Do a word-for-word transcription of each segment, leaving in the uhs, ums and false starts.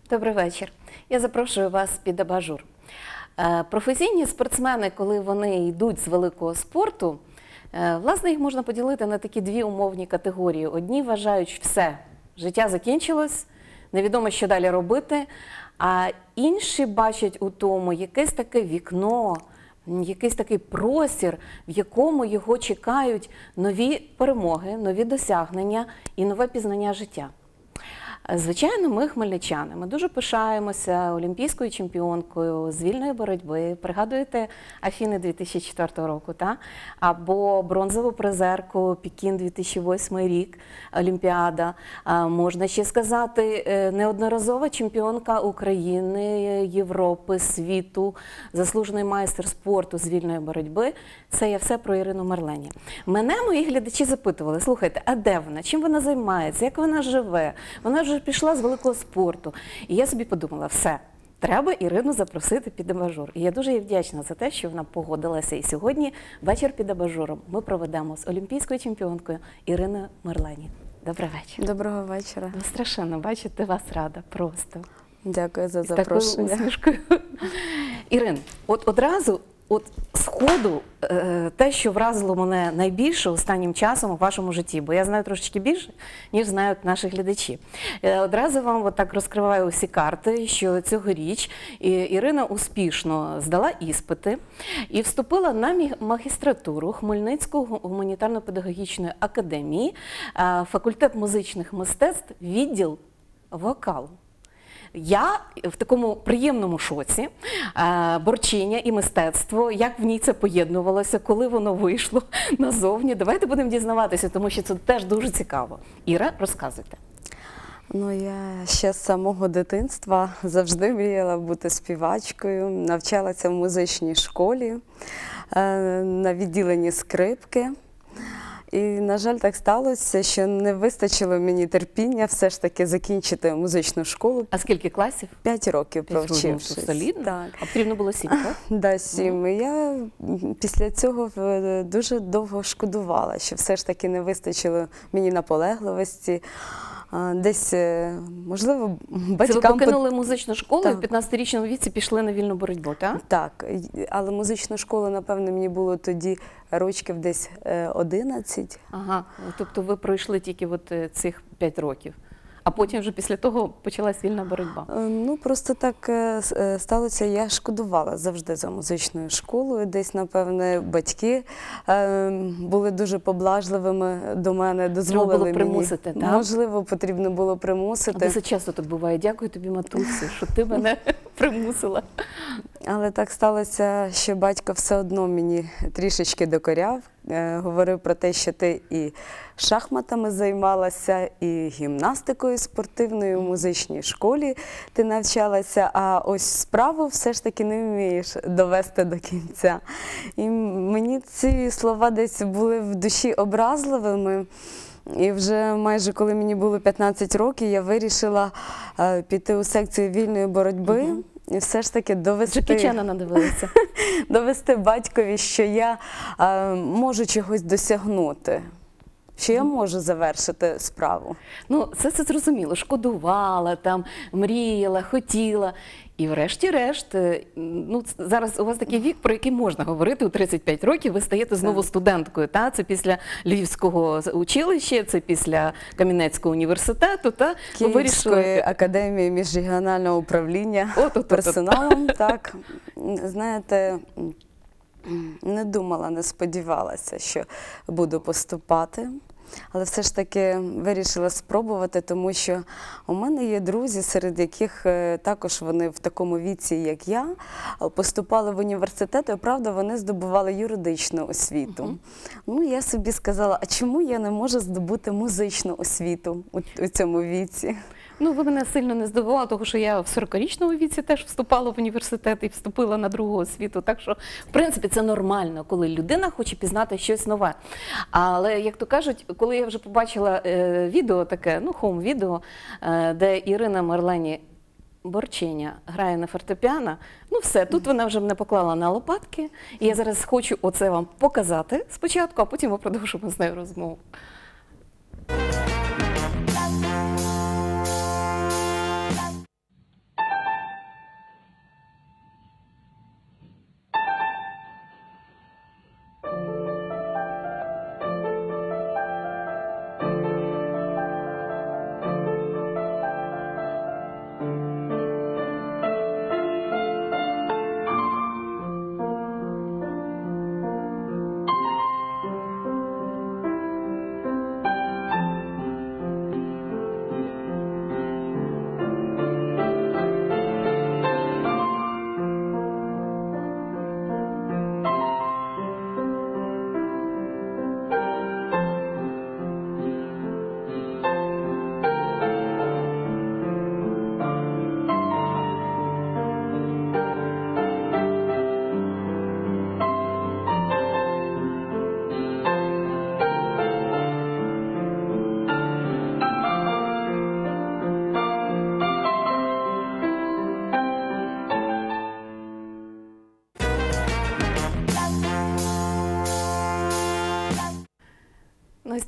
Добрий вечір. Я запрошую вас під абажур. Е, Професійні спортсмени, коли вони йдуть з великого спорту, е, власне, їх можна поділити на такі дві умовні категорії. Одні вважають, все, життя закінчилось, невідомо, що далі робити, а інші бачать у тому якесь таке вікно, якийсь такий простір, в якому його чекають нові перемоги, нові досягнення і нове пізнання життя. Звичайно, ми хмельничани, ми дуже пишаємося олімпійською чемпіонкою з вільної боротьби. Пригадуєте Афіни дві тисячі четвертого року, та? Або бронзову призерку Пекін дві тисячі восьмий рік, Олімпіада. А, можна ще сказати, неодноразова чемпіонка України, Європи, світу, заслужений майстер спорту з вільної боротьби. Це я все про Ірину Мерлені. Мене мої глядачі запитували, слухайте, а де вона, чим вона займається, як вона живе? Вона вже пішла з великого спорту. І я собі подумала, все, треба Ірину запросити під абажур. І я дуже їй вдячна за те, що вона погодилася. І сьогодні вечір під абажуром ми проведемо з олімпійською чемпіонкою Іриною Мерлені. Добрий вечір. Доброго вечора. Ну, страшенно бачити вас рада, просто. Дякую за з такою запрошення. усмішкою. Ірин, от одразу, от сходу, те, що вразило мене найбільше останнім часом у вашому житті, бо я знаю трошечки більше, ніж знають наші глядачі. Одразу вам от так розкриваю усі карти, що цьогоріч Ірина успішно здала іспити і вступила на магістратуру Хмельницької гуманітарно-педагогічної академії, факультет музичних мистецтв, відділ вокалу. Я в такому приємному шоці, борчиня і мистецтво, як в ній це поєднувалося, коли воно вийшло назовні. Давайте будемо дізнаватися, тому що це теж дуже цікаво. Іра, розказуйте. Ну, я ще з самого дитинства завжди мріяла бути співачкою, навчалася в музичній школі, на відділенні скрипки. І, на жаль, так сталося, що не вистачило мені терпіння все ж таки закінчити музичну школу. А скільки класів? П'ять років провчившись. Солідно? Так. А потрібно було сім, так? Да, сім. І я після цього дуже довго шкодувала, що все ж таки не вистачило мені наполегливості. Десь, можливо, батькам... Це ви покинули музичну школу так. і в п'ятнадцятирічному віці пішли на вільну боротьбу, так? Так, але музичну школу, напевно, мені було тоді рочків десь одинадцять. Ага, тобто ви пройшли тільки от цих п'ять років. А потім вже після того почалась вільна боротьба? Ну, просто так сталося, я шкодувала завжди за музичною школою. Десь, напевне, батьки були дуже поблажливими до мене, дозволили було примусити, мені. Так? Можливо, потрібно було примусити. Досить часто так буває. Дякую тобі, матусі, що ти мене примусила. Але так сталося, що батько все одно мені трішечки докоряв. Говорив про те, що ти і шахматами займалася, і гімнастикою спортивною, в музичній школі ти навчалася, а ось справу все ж таки не вмієш довести до кінця. І мені ці слова десь були в душі образливими. І вже майже коли мені було п'ятнадцять років, я вирішила піти у секцію вільної боротьби. Угу. І все ж таки довести, Джекічана надивилися. довести батькові, що я а, можу чогось досягнути, що я можу завершити справу. Ну, це, це зрозуміло. Шкодувала, там, мріяла, хотіла. І врешті-решт, ну, зараз у вас такий вік, про який можна говорити, у тридцять п'ять років ви стаєте знову студенткою, та? Це після Львівського училища, це після Кам'янецького університету, та? Київської вирішили... академії міжрегіонального управління От, от, от, персоналом, от. Так. Знаєте, не думала, не сподівалася, що буду поступати. Але все ж таки вирішила спробувати, тому що у мене є друзі, серед яких також вони в такому віці, як я, поступали в університет, і, правда, вони здобували юридичну освіту. Uh-huh. Ну, я собі сказала, а чому я не можу здобути музичну освіту у, у цьому віці? Ну, ви мене сильно не здивували, тому що я в сорокарічному віці теж вступала в університет і вступила на другу освіту. Так що, в принципі, це нормально, коли людина хоче пізнати щось нове. Але, як то кажуть, коли я вже побачила е, відео таке, ну, хоум-відео, е, де Ірина Мерлені борчиня грає на фортепіано, ну все, тут вона вже мене поклала на лопатки. І я зараз хочу оце вам показати спочатку, а потім ми продовжимо з нею розмову.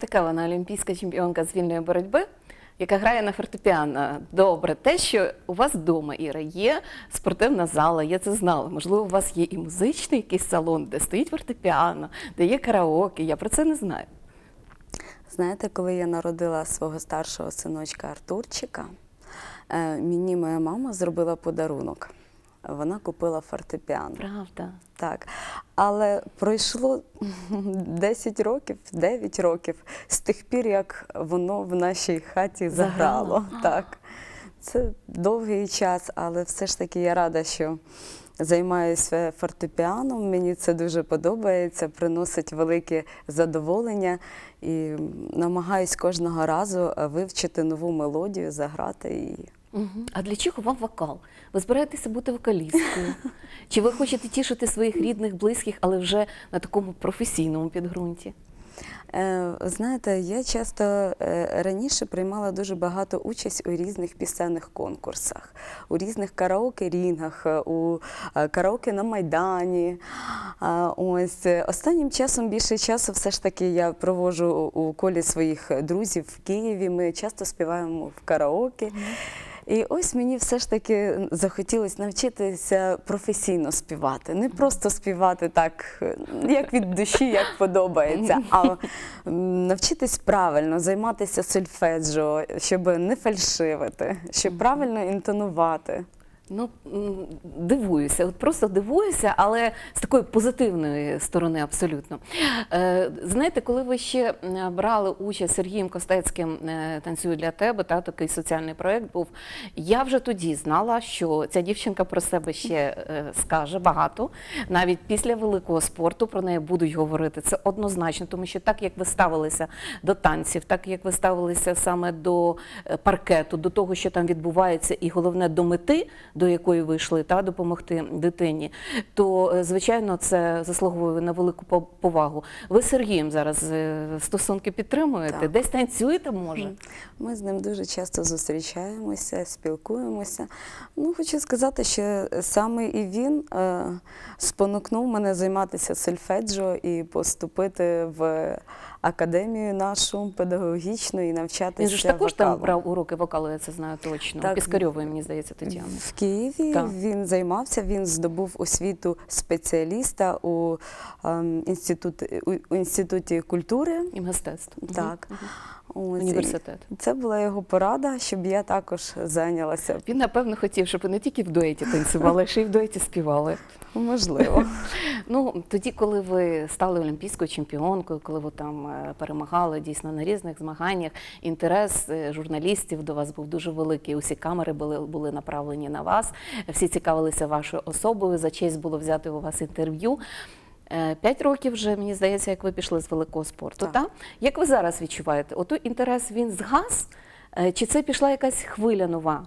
така вона олімпійська чемпіонка з вільної боротьби, яка грає на фортепіано. Добре, те, що у вас вдома, Іра, є спортивна зала, я це знала. Можливо, у вас є і музичний якийсь салон, де стоїть фортепіано, де є караоке, я про це не знаю. Знаєте, коли я народила свого старшого синочка Артурчика, е, мені моя мама зробила подарунок. Вона купила фортепіано. Правда. Так. Але пройшло десять років, дев'ять років з тих пір, як воно в нашій хаті заграло. Заграло? Так. Це довгий час, але все ж таки я рада, що займаюся фортепіаном. Мені це дуже подобається, приносить велике задоволення і намагаюсь кожного разу вивчити нову мелодію, заграти її. Угу. А для чого вам вокал? Ви збираєтеся бути вокалісткою? Чи ви хочете тішити своїх рідних, близьких, але вже на такому професійному підґрунті? Е, Знаєте, я часто е, раніше приймала дуже багато участь у різних пісенних конкурсах, у різних караоке-рінгах, у е, караоке на Майдані. А, ось е, останнім часом більше часу все ж таки я проводжу у, у колі своїх друзів в Києві. Ми часто співаємо в караоке. І ось мені все ж таки захотілося навчитися професійно співати. Не просто співати так, як від душі, як подобається, а навчитись правильно, займатися сольфеджіо, щоб не фальшивити, щоб правильно інтонувати. Ну, м, дивуюся, от просто дивуюся, але з такої позитивної сторони абсолютно. Е, знаєте, коли ви ще е, брали участь з Сергієм Костецьким е, «Танцюю для тебе», та, такий соціальний проєкт був, я вже тоді знала, що ця дівчинка про себе ще е, скаже багато. Навіть після великого спорту про неї будуть говорити. Це однозначно, тому що так, як ви ставилися до танців, так, як ви ставилися саме до е, паркету, до того, що там відбувається, і головне, до мети, до якої ви йшли, та, допомогти дитині, то, звичайно, це заслуговує на велику по- повагу. Ви з Сергієм зараз е, стосунки підтримуєте? Так. Десь танцюєте, може? Ми з ним дуже часто зустрічаємося, спілкуємося. Ну, хочу сказати, що саме і він е, спонукнув мене займатися сольфеджіо і поступити в академію нашу педагогічну і навчатися Він же ж також вокалу. там брав уроки вокалу, я це знаю точно. Так. Піскарьової, мені здається, Тетяни. В Києві Так. він займався, він здобув освіту спеціаліста у, ем, інституті, у, у інституті культури. І мистецтв. Мгм. Так. Мгм. Ось, і Університет. Це була його порада, щоб я також зайнялася. Він, напевно, хотів, щоб ви не тільки в дуеті танцювали, а ще й в дуеті співали. Можливо. Ну, тоді, коли ви стали олімпійською чемпіонкою, коли ви там е, перемагали дійсно на різних змаганнях, інтерес е, журналістів до вас був дуже великий. Усі камери були, були направлені на вас, всі цікавилися вашою особою, за честь було взяти у вас інтерв'ю. Е, П'ять років вже, мені здається, як ви пішли з великого спорту. Так. Та? Як ви зараз відчуваєте? Ото інтерес, він згас, е, чи це пішла якась хвиля нова?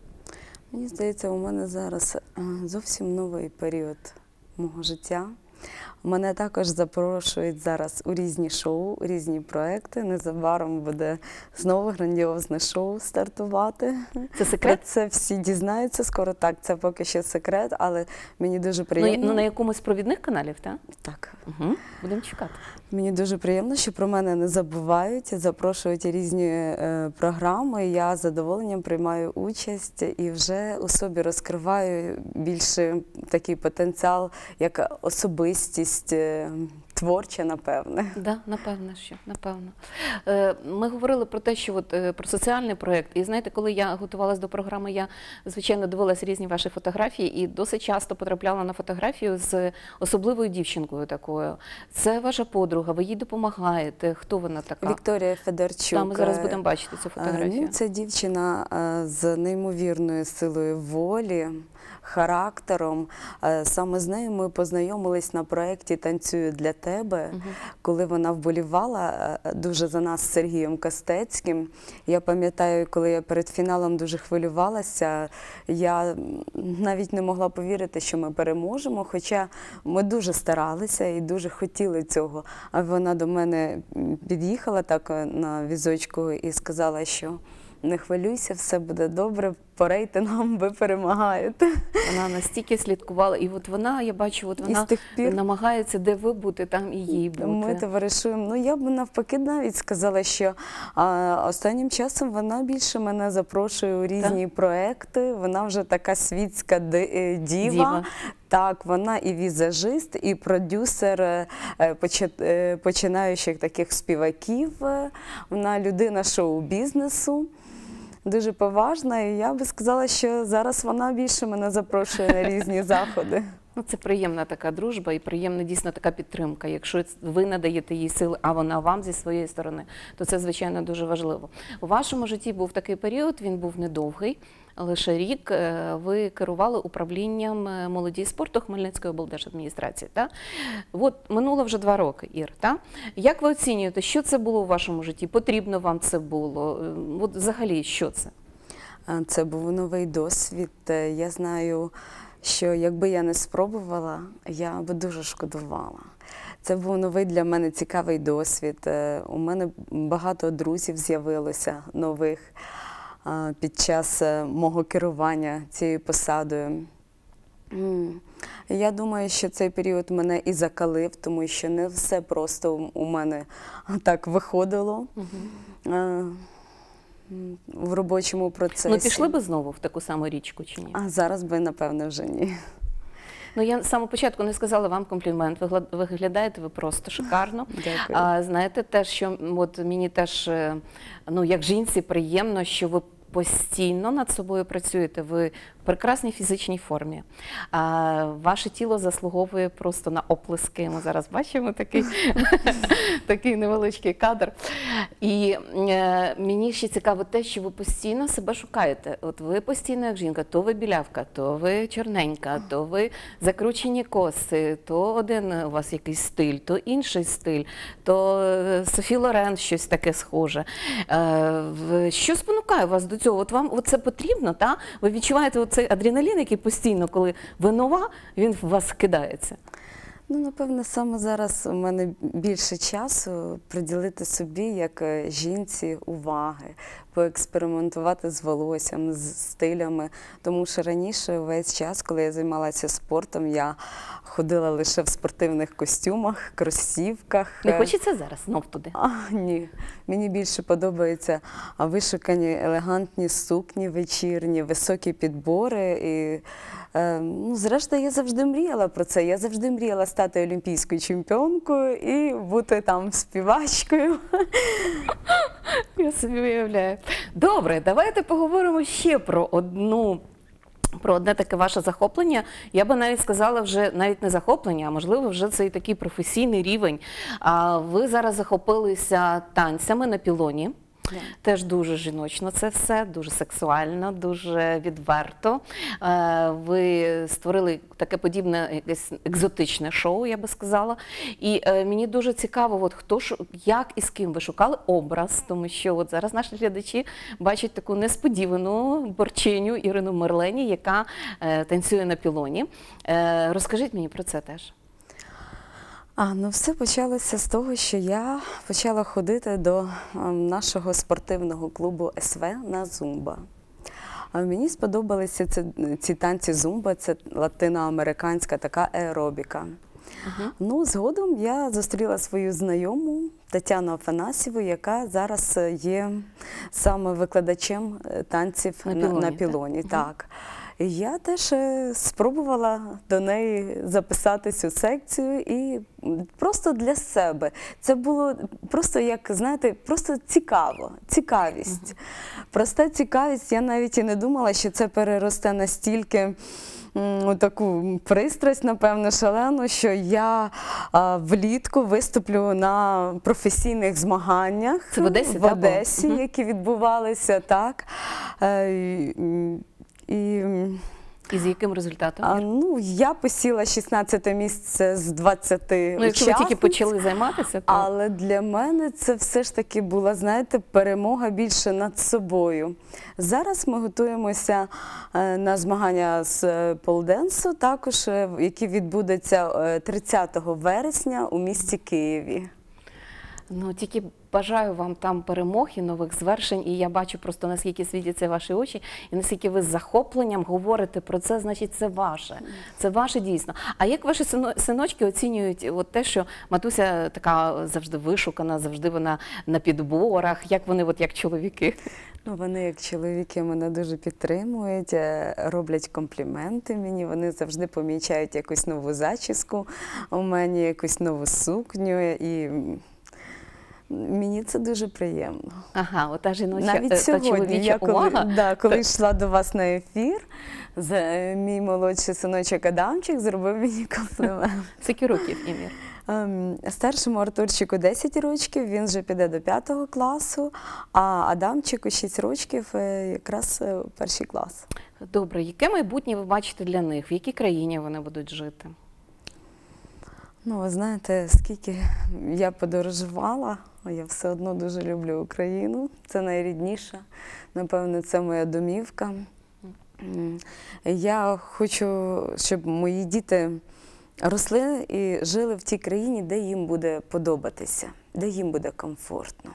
Мені здається, у мене зараз е, зовсім новий період мого життя. Мене також запрошують зараз у різні шоу, у різні проекти. Незабаром буде знову грандіозне шоу стартувати. Це секрет? Про це всі дізнаються скоро. Так, це поки що секрет, але мені дуже Ну, приємно. ну, на якомусь з провідних каналів, так? Так. Угу. Будемо чекати. Мені дуже приємно, що про мене не забувають, запрошують різні е, програми. Я з задоволенням приймаю участь і вже у собі розкриваю більше такий потенціал, як особистість е, творча, напевне. Да, напевно, що напевно. Е, Ми говорили про те, що от е, про соціальний проєкт. І знаєте, коли я готувалась до програми, я звичайно дивилась різні ваші фотографії і досить часто потрапляла на фотографію з особливою дівчинкою такою. Це ваша подруга, ви їй допомагаєте. Хто вона така? Вікторія Федорчук. Там ми зараз будемо бачити цю Е, фотографію. Ну, це дівчина е, з неймовірною силою волі, характером. Е, Саме з нею ми познайомились на проєкті «Танцюю для тебе», коли вона вболівала е, дуже за нас з Сергієм Костецьким. Я пам'ятаю, коли я перед фіналом дуже хвилювалася, я навіть не могла повірити, що ми переможемо, хоча ми дуже старалися і дуже хотіли цього. А вона до мене під'їхала так е, на візочку і сказала, що не хвилюйся, все буде добре, по рейтингам ви перемагаєте. Вона настільки слідкувала, і от вона, я бачу, от І вона з тих пір намагається, де ви бути, там і їй бути. ми товаришуємо. Ну, я б навпаки навіть сказала, що а, останнім часом вона більше мене запрошує у різні проекти. Вона вже така світська ди- е, діва. Діва. Так, вона і візажист, і продюсер е, почи- е, починаючих таких співаків. Е, Вона людина шоу-бізнесу. Дуже поважна, і я би сказала, що зараз вона більше мене запрошує на різні заходи. Ну, це приємна така дружба і приємна дійсно така підтримка. Якщо ви надаєте їй сили, а вона вам зі своєї сторони, то це, звичайно, дуже важливо. У вашому житті був такий період, він був недовгий, лише рік. е, Ви керували управлінням е, молоді і спорту Хмельницької облдержадміністрації. Та? От минуло вже два роки, Ір. Та? Як ви оцінюєте, що це було у вашому житті? Потрібно вам це було? Е, От взагалі, що це? А, Це був новий досвід. Е, Я знаю, що якби я не спробувала, я би дуже шкодувала. Це був новий для мене цікавий досвід. Е, У мене багато друзів з'явилося нових а, під час е, мого керування цією посадою. М. Я думаю, що цей період мене і закалив, тому що не все просто у- у мене так виходило. Е, В робочому процесі. Ну, пішли би знову в таку саму річку чи ні? А зараз би, напевно, вже ні. Ну, я з самого початку не сказала вам комплімент. Вигла- Виглядаєте ви просто шикарно. Дякую. А, знаєте, те, що от мені теж, е, ну, як жінці, приємно, що ви постійно над собою працюєте. Ви в прекрасній фізичній формі. А, ваше тіло заслуговує просто на оплески. Ми зараз бачимо такий, такий невеличкий кадр. І е, мені ще цікаво те, що ви постійно себе шукаєте. От ви постійно як жінка, то ви білявка, то ви чорненька, то ви закручені коси, то один у вас якийсь стиль, то інший стиль, то е, Софі Лорен щось таке схоже. Е, в- Що спонукає вас до цього? От вам от це потрібно, та? Ви відчуваєте цей адреналін, який постійно, коли ви нова, він в вас кидається. Ну, напевно, саме зараз у мене більше часу приділити собі, як е, жінці, уваги, поекспериментувати з волоссям, з стилями. Тому що раніше, весь час, коли я займалася спортом, я ходила лише в спортивних костюмах, кросівках. Не хочеться зараз знов туди? А, ні. Мені більше подобаються а, вишукані елегантні сукні вечірні, високі підбори. І, е, ну, зрештою, я завжди мріяла про це. Я завжди мріяла стати олімпійською чемпіонкою і бути там співачкою. Я собі уявляю. Добре, давайте поговоримо ще про одну. Про одне таке ваше захоплення, я би навіть сказала, вже навіть не захоплення, а можливо вже це і такий професійний рівень. А ви зараз захопилися танцями на пілоні. Да. Теж дуже жіночно це все, дуже сексуально, дуже відверто. Е, Ви створили таке подібне якесь екзотичне шоу, я би сказала. І е, мені дуже цікаво, от хто ж, як і з ким ви шукали образ, тому що от зараз наші глядачі бачать таку несподівану борчиню Ірину Мерлені, яка е, танцює на пілоні. Е, Розкажіть мені про це теж. А, ну все почалося з того, що я почала ходити до ем, нашого спортивного клубу ес ве на зумба. А мені сподобалися ці, ці танці зумба, це латиноамериканська така аеробіка. Угу. Ну, згодом я зустріла свою знайому Тетяну Афанасьєву, яка зараз є саме викладачем е, танців На на, пілоні, на так? пілоні. Мгм. Так. І я теж е, спробувала до неї записатись у секцію і м, просто для себе. Це було просто, як, знаєте, просто цікаво, цікавість. Проста цікавість, я навіть і не думала, що це переросте настільки м, таку пристрасть, напевно, шалену, що я а, влітку виступлю на професійних змаганнях Це в Одесі, в так, Одесі, було? Мгм. які відбувалися, так. Е, і, і, І з яким результатом? а, ну, я посіла шістнадцяте місце з двадцяти Ну, якщо ви тільки учасниць. почали займатися, то Але для мене це все ж таки була, знаєте, перемога більше над собою. Зараз ми готуємося е, на змагання з е, полденсу, також, е, які відбудуться е, тридцятого вересня у місті Києві. Ну, тільки бажаю вам там перемог і нових звершень, і я бачу просто, наскільки світяться ваші очі, і наскільки ви з захопленням говорите про це, значить, це ваше. Це ваше дійсно. А як ваші сино- синочки оцінюють от те, що матуся така завжди вишукана, завжди вона на підборах, як вони, от як чоловіки? Ну, вони, як чоловіки, мене дуже підтримують, е, роблять компліменти мені, вони завжди помічають якусь нову зачіску у мене, якусь нову сукню, і м, мені це дуже приємно. Ага, ота жіноча, Навіть е, та сьогодні, чоловіча я коли, увага. да, коли йшла до вас на ефір, з- е, мій молодший синочок Адамчик зробив мені комплімент. Скільки років, Імір? Ем, Старшому Артурчику десять років, він вже піде до п'ятого класу, а Адамчику шість років, е, якраз е, перший клас. Добре, яке майбутнє ви бачите для них? В якій країні вони будуть жити? Ну, ви знаєте, скільки я подорожувала, я все одно дуже люблю Україну. Це найрідніша, напевно, це моя домівка. М, Я хочу, щоб мої діти росли і жили в тій країні, де їм буде подобатися, де їм буде комфортно.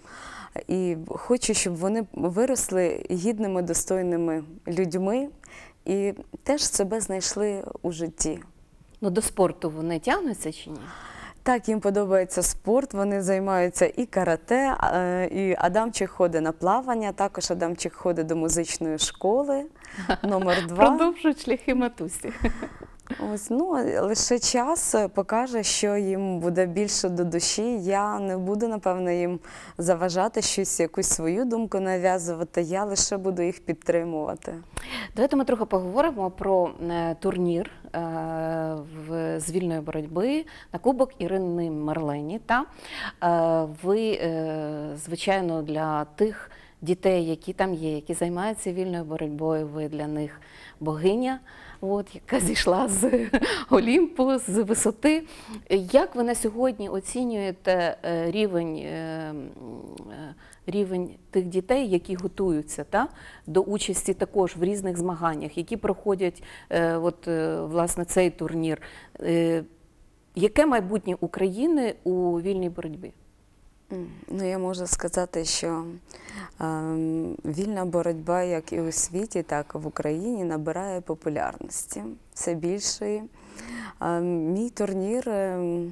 І хочу, щоб вони виросли гідними, достойними людьми і теж себе знайшли у житті. Ну, до спорту вони тягнуться чи ні? Так, їм подобається спорт, вони займаються і карате, е, і Адамчик ходить на плавання, також Адамчик ходить до музичної школи, номер два. Продовжують шляхи матусі. Ось, ну, лише час покаже, що їм буде більше до душі. Я не буду, напевно, їм заважати щось, якусь свою думку нав'язувати, я лише буду їх підтримувати. Давайте ми трохи поговоримо про е, турнір е, в, з вільної боротьби на Кубок Ірини Марлені. Та? Е, ви, е, звичайно, для тих дітей, які там є, які займаються вільною боротьбою, ви для них богиня, от, яка зійшла з Олімпу, з висоти. Як ви на сьогодні оцінюєте е, рівень, е, м, е, рівень тих дітей, які готуються та, до участі також в різних змаганнях, які проходять е, от, е, власне, цей турнір? Е, Яке майбутнє України у вільній боротьбі? М, Ну, я можу сказати, що ем, вільна боротьба, як і у світі, так і в Україні, набирає популярності все більшої. Ем, мій турнір ем,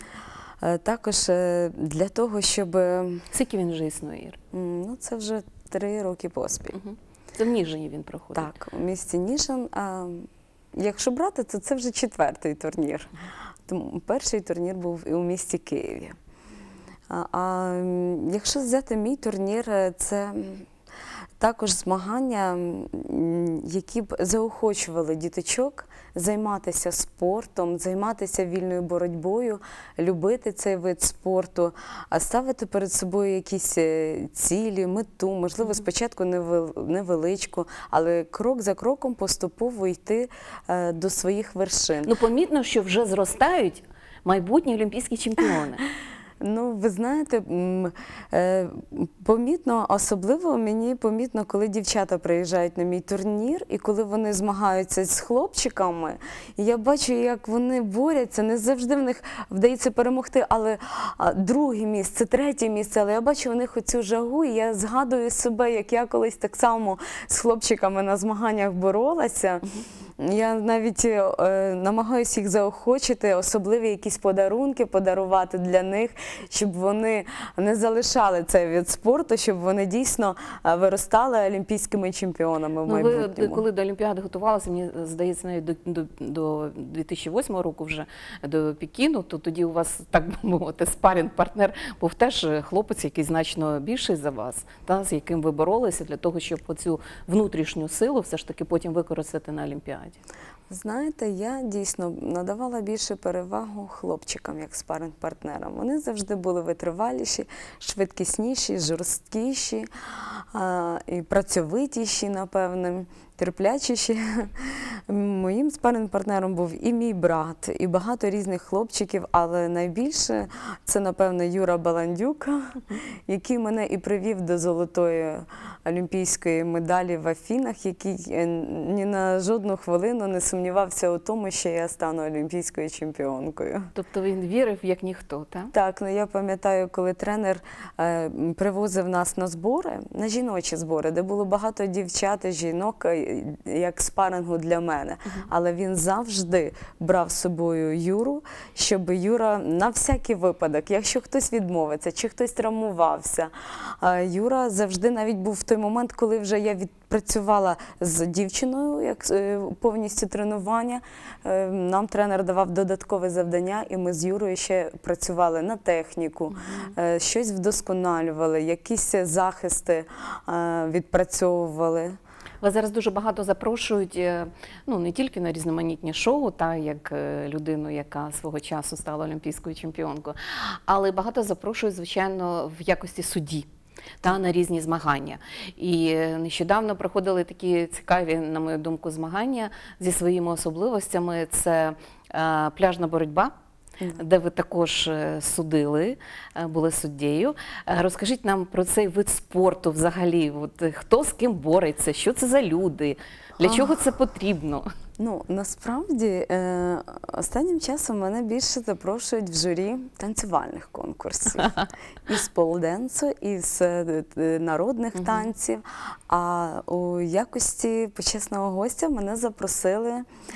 е, також е, для того, щоб ем, Скільки він вже існує, Ір? ну, це вже три роки поспіль. Угу. Це в Ніжині він проходить. Так, у місті Ніжин. А, якщо брати, то це вже четвертий турнір. Тому перший турнір був і у місті Києві. А, а м, якщо взяти мій турнір, е, це м, також змагання, м, які б заохочували діточок займатися спортом, займатися вільною боротьбою, любити цей вид спорту, а ставити перед собою якісь е, цілі, мету, можливо, спочатку невел- невеличку, але крок за кроком поступово йти е, до своїх вершин. Ну, помітно, що вже зростають майбутні олімпійські чемпіони. Ну, ви знаєте, м, е, помітно, особливо мені помітно, коли дівчата приїжджають на мій турнір, і коли вони змагаються з хлопчиками, і я бачу, як вони борються, не завжди в них вдається перемогти, але а, друге місце, третє місце, але я бачу в них оцю жагу, і я згадую себе, як я колись так само з хлопчиками на змаганнях боролася. Я навіть е, намагаюся їх заохочити, особливі якісь подарунки подарувати для них, щоб вони не залишали цей вид спорту, щоб вони дійсно е, виростали олімпійськими чемпіонами в Ну, ви, майбутньому. коли до Олімпіади готувалися, мені здається, навіть до, до, до дві тисячі восьмого року вже до Пекіну, то тоді у вас, так би мовити, спарінг-партнер був теж хлопець, який значно більший за вас, та, з яким ви боролися для того, щоб оцю внутрішню силу все ж таки потім використати на Олімпіаді. Знаєте, я дійсно надавала більше перевагу хлопчикам, як спаринг-партнерам. Вони завжди були витриваліші, швидкісніші, жорсткіші а, і працьовитіші, напевне, терплячіші. Моїм спаринг-партнером був і мій брат, і багато різних хлопчиків, але найбільше це, напевно, Юра Баландюк, який мене і привів до золотої олімпійської медалі в Афінах, який ні на жодну хвилину не сумнівався сумнівався у тому, що я стану олімпійською чемпіонкою. Тобто він вірив як ніхто, так? Так, ну я пам'ятаю, коли тренер е, привозив нас на збори, на жіночі збори, де було багато дівчат і жінок, е, як спарингу для мене. Uh-huh. Але він завжди брав з собою Юру, щоб Юра на всякий випадок, якщо хтось відмовиться, чи хтось травмувався, е, Юра завжди навіть був в той момент, коли вже я відпрацювала з дівчиною, як е, повністю тренування, е, нам тренер давав додаткове завдання, і ми з Юрою ще працювали на техніку, mm-hmm. щось вдосконалювали, якісь захисти відпрацьовували. Вас зараз дуже багато запрошують, ну, не тільки на різноманітні шоу, та, як людину, яка свого часу стала олімпійською чемпіонкою, але багато запрошують, звичайно, в якості судді та на різні змагання. І нещодавно проходили такі цікаві, на мою думку, змагання зі своїми особливостями. Це е, пляжна боротьба, де ви також судили, були суддею. Розкажіть нам про цей вид спорту взагалі. От, хто з ким бореться, що це за люди, для чого це потрібно? Ну, насправді, е, останнім часом мене більше запрошують в журі танцювальних конкурсів. Із полденсу, із е, народних uh-huh. танців. А у якості почесного гостя мене запросили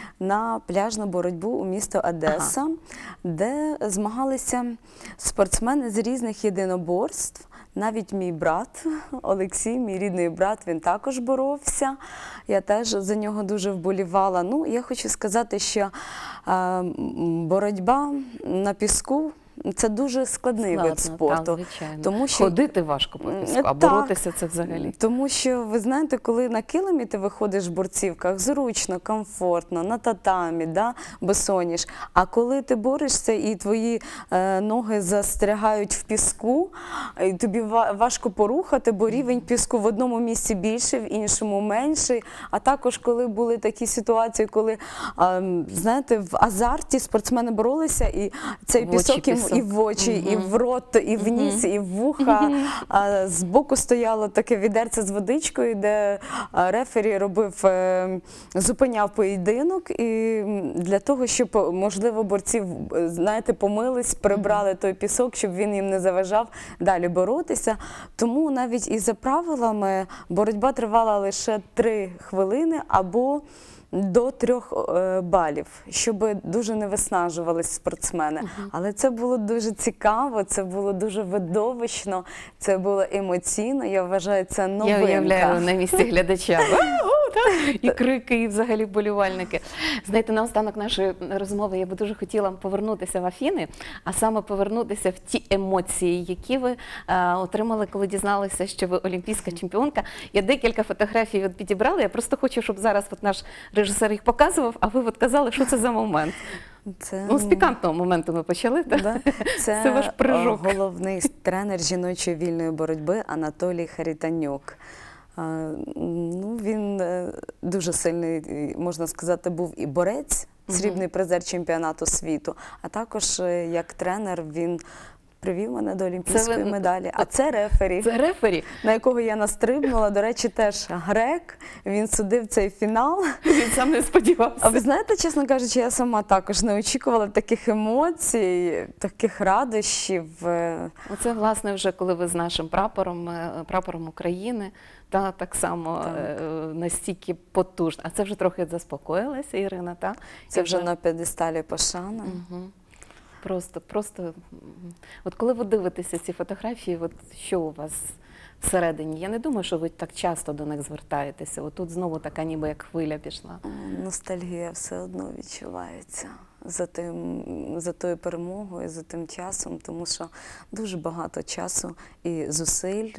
на пляжну боротьбу у місто Одеса, uh-huh. де змагалися спортсмени з різних єдиноборств. Навіть мій брат Олексій, мій рідний брат, він також боровся. Я теж за нього дуже вболівала. Ну, я хочу сказати, що е, боротьба на піску – це дуже складний Складно, вид спорту. Так, звичайно. Тому що, ходити важко по піску, а так, боротися це взагалі. Тому що, ви знаєте, коли на килимі ти виходиш в борцівках, зручно, комфортно, на татамі, да, босоніж. А коли ти борешся і твої е, ноги застрягають в піску, і тобі важко порухати, бо рівень піску в одному місці більший, в іншому менший. А також, коли були такі ситуації, коли, е, знаєте, в азарті спортсмени боролися, і цей в пісок їм і в очі, uh-huh. і в рот, і в ніс, uh-huh. і в вуха. Uh-huh. А збоку стояло таке відерце з водичкою, де рефері робив, зупиняв поєдинок. І для того, щоб, можливо, борці, знаєте, помились, прибрали той пісок, щоб він їм не заважав далі боротися. Тому навіть і за правилами боротьба тривала лише три хвилини або до трьох е, балів, щоб дуже не виснажувались спортсмени. Uh-huh. Але це було дуже цікаво, це було дуже видовищно, це було емоційно, я вважаю, це новинка. Я уявляю на місці глядача. І крики, і взагалі вболівальники. Знаєте, наостанок нашої розмови я би дуже хотіла повернутися в Афіни, а саме повернутися в ті емоції, які ви е, отримали, коли дізналися, що ви олімпійська чемпіонка. Я декілька фотографій от підібрала, я просто хочу, щоб зараз от наш режисер їх показував, а ви от казали, що це за момент. Це, ну, з пікантного моменту ми почали, так? Да. Це, це ваш прыжок. Головний тренер жіночої вільної боротьби Анатолій Харитонюк. Ну, він дуже сильний, можна сказати, був і борець, срібний призер чемпіонату світу, а також як тренер він привів мене до олімпійської ви... медалі. А це рефері, це рефері, на якого я настрибнула. До речі, теж грек, він судив цей фінал. Він сам не сподівався. А ви знаєте, чесно кажучи, я сама також не очікувала таких емоцій, таких радощів. Оце, власне, вже коли ви з нашим прапором, прапором України, та так само так. настільки потужно. А це вже трохи заспокоїлася, Ірина, так? Це вже на п'єдесталі пошани. Угу. Просто, просто, от коли ви дивитеся ці фотографії, от що у вас всередині? Я не думаю, що ви так часто до них звертаєтеся. От тут знову така ніби як хвиля пішла. Ностальгія все одно відчувається за тим, за тою перемогою, за тим часом, тому що дуже багато часу і зусиль,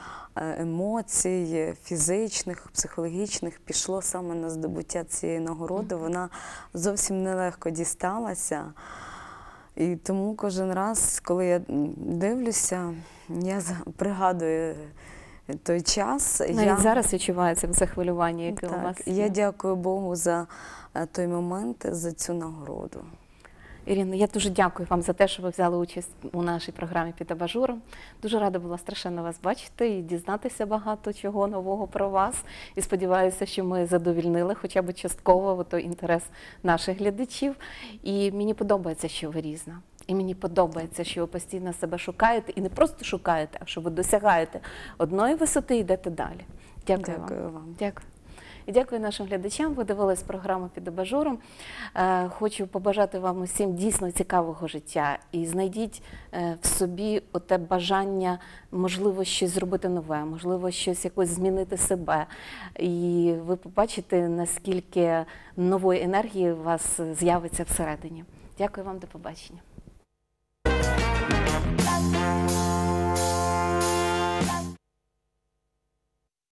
емоцій, фізичних, психологічних пішло саме на здобуття цієї нагороди. Вона зовсім нелегко дісталася. І тому кожен раз, коли я дивлюся, я пригадую той час. Навіть я... зараз відчувається це хвилювання, яке так, у вас є. Я дякую Богу за той момент, за цю нагороду. Ірино, я дуже дякую вам за те, що ви взяли участь у нашій програмі «Під абажуром». Дуже рада була страшенно вас бачити і дізнатися багато чого нового про вас. І сподіваюся, що ми задовільнили хоча б частково той інтерес наших глядачів. І мені подобається, що ви різна. І мені подобається, що ви постійно себе шукаєте. І не просто шукаєте, а що ви досягаєте одної висоти і йдете далі. Дякую, Дякую вам. вам. Дякую. І дякую нашим глядачам. Ви дивились програму «Під абажуром». Е, Хочу побажати вам усім дійсно цікавого життя. І знайдіть е, в собі оте бажання, можливо, щось зробити нове, можливо, щось якось змінити себе. І ви побачите, наскільки нової енергії у вас з'явиться всередині. Дякую вам, до побачення.